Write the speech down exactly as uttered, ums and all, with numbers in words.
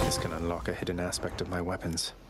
This can unlock a hidden aspect of my weapons.